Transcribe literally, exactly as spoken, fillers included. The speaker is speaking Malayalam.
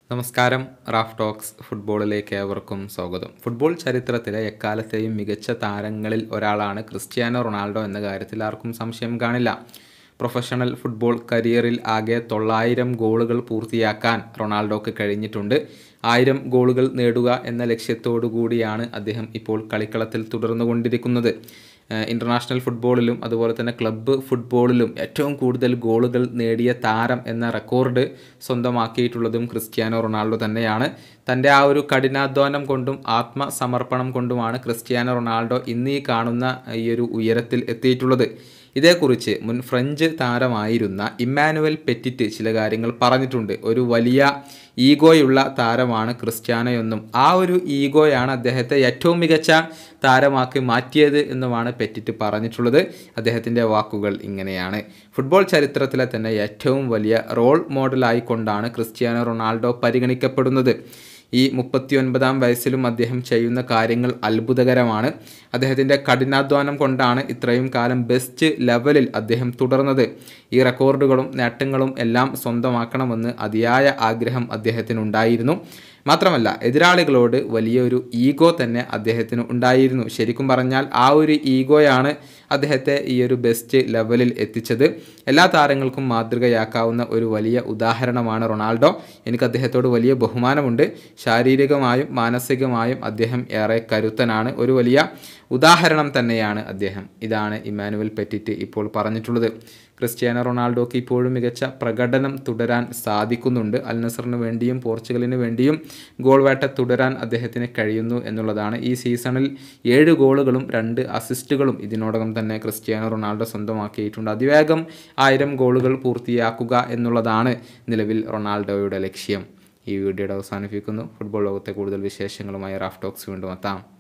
നമസ്കാരം. റാഫ് ടോക്സ് ഫുട്ബോളിലേക്ക് ഏവർക്കും സ്വാഗതം. ഫുട്ബോൾ ചരിത്രത്തിലെ എക്കാലത്തെയും മികച്ച താരങ്ങളിൽ ഒരാളാണ് ക്രിസ്ത്യാനോ റൊണാൾഡോ എന്ന കാര്യത്തിൽ ആർക്കും സംശയം കാണില്ല. പ്രൊഫഷണൽ ഫുട്ബോൾ കരിയറിൽ ആകെ തൊള്ളായിരം ഗോളുകൾ പൂർത്തിയാക്കാൻ റൊണാൾഡോക്ക് കഴിഞ്ഞിട്ടുണ്ട്. ആയിരം ഗോളുകൾ നേടുക എന്ന ലക്ഷ്യത്തോടു കൂടിയാണ് അദ്ദേഹം ഇപ്പോൾ കളിക്കളത്തിൽ തുടർന്നുകൊണ്ടിരിക്കുന്നത്. ഇൻ്റർനാഷണൽ ഫുട്ബോളിലും അതുപോലെ തന്നെ ക്ലബ്ബ് ഫുട്ബോളിലും ഏറ്റവും കൂടുതൽ ഗോളുകൾ നേടിയ താരം എന്ന റെക്കോർഡ് സ്വന്തമാക്കിയിട്ടുള്ളതും ക്രിസ്ത്യാനോ റൊണാൾഡോ തന്നെയാണ്. തൻ്റെ ആ ഒരു കഠിനാധ്വാനം കൊണ്ടും ആത്മസമർപ്പണം കൊണ്ടുമാണ് ക്രിസ്ത്യാനോ റൊണാൾഡോ ഇന്ന് ഈ കാണുന്ന ഈ ഒരു ഉയരത്തിൽ എത്തിയിട്ടുള്ളത്. ഇതേക്കുറിച്ച് മുൻ ഫ്രഞ്ച് താരമായിരുന്ന ഇമ്മാനുവൽ പെറ്റിറ്റ് ചില കാര്യങ്ങൾ പറഞ്ഞിട്ടുണ്ട്. ഒരു വലിയ ഈഗോയുള്ള താരമാണ് ക്രിസ്ത്യാനോയെന്നും ആ ഒരു ഈഗോയാണ് അദ്ദേഹത്തെ ഏറ്റവും മികച്ച താരമാക്കി മാറ്റിയത് എന്നുമാണ് പെറ്റിറ്റ് പറഞ്ഞിട്ടുള്ളത്. അദ്ദേഹത്തിൻ്റെ വാക്കുകൾ ഇങ്ങനെയാണ്: ഫുട്ബോൾ ചരിത്രത്തിലെ തന്നെ ഏറ്റവും വലിയ റോൾ മോഡലായിക്കൊണ്ടാണ് ക്രിസ്ത്യാനോ റൊണാൾഡോ പരിഗണിക്കപ്പെടുന്നത്. ഈ മുപ്പത്തി ഒൻപതാം വയസ്സിലും അദ്ദേഹം ചെയ്യുന്ന കാര്യങ്ങൾ അത്ഭുതകരമാണ്. അദ്ദേഹത്തിൻ്റെ കഠിനാധ്വാനം കൊണ്ടാണ് ഇത്രയും കാലം ബെസ്റ്റ് ലെവലിൽ അദ്ദേഹം തുടർന്നത്. ഈ റെക്കോർഡുകളും നേട്ടങ്ങളും എല്ലാം സ്വന്തമാക്കണമെന്ന് അതിയായ ആഗ്രഹം അദ്ദേഹത്തിനുണ്ടായിരുന്നു. മാത്രമല്ല, എതിരാളികളോട് വലിയൊരു ഈഗോ തന്നെ അദ്ദേഹത്തിന് ഉണ്ടായിരുന്നു. ശരിക്കും പറഞ്ഞാൽ ആ ഒരു ഈഗോയാണ് അദ്ദേഹത്തെ ഈ ഒരു ബെസ്റ്റ് ലെവലിൽ എത്തിച്ചത്. എല്ലാ താരങ്ങൾക്കും മാതൃകയാക്കാവുന്ന ഒരു വലിയ ഉദാഹരണമാണ് റൊണാൾഡോ. എനിക്ക് അദ്ദേഹത്തോട് വലിയ ബഹുമാനമുണ്ട്. ശാരീരികമായും മാനസികമായും അദ്ദേഹം ഏറെ കരുത്തനാണ്. ഒരു വലിയ ഉദാഹരണം തന്നെയാണ് അദ്ദേഹം. ഇതാണ് ഇമ്മാനുവൽ പെറ്റിറ്റ് ഇപ്പോൾ പറഞ്ഞിട്ടുള്ളത്. ക്രിസ്ത്യാനോ റൊണാൾഡോക്ക് ഇപ്പോഴും മികച്ച പ്രകടനം തുടരാൻ സാധിക്കുന്നുണ്ട്. അൽ നസറിന് വേണ്ടിയും പോർച്ചുഗലിന് വേണ്ടിയും ഗോൾ വേട്ട തുടരാൻ അദ്ദേഹത്തിന് കഴിയുന്നു എന്നുള്ളതാണ്. ഈ സീസണിൽ ഏഴ് ഗോളുകളും രണ്ട് അസിസ്റ്റുകളും ഇതിനോടകം തന്നെ ക്രിസ്ത്യാനോ റൊണാൾഡോ സ്വന്തമാക്കിയിട്ടുണ്ട്. അതിവേഗം ആയിരം ഗോളുകൾ പൂർത്തിയാക്കുക എന്നുള്ളതാണ് നിലവിൽ റൊണാൾഡോയുടെ ലക്ഷ്യം. ഈ വീഡിയോയുടെ അവസാനിപ്പിക്കുന്നു. ഫുട്ബോൾ ലോകത്തെ കൂടുതൽ വിശേഷങ്ങളുമായി റാഫ് ടോക്സ് വീണ്ടും എത്താം.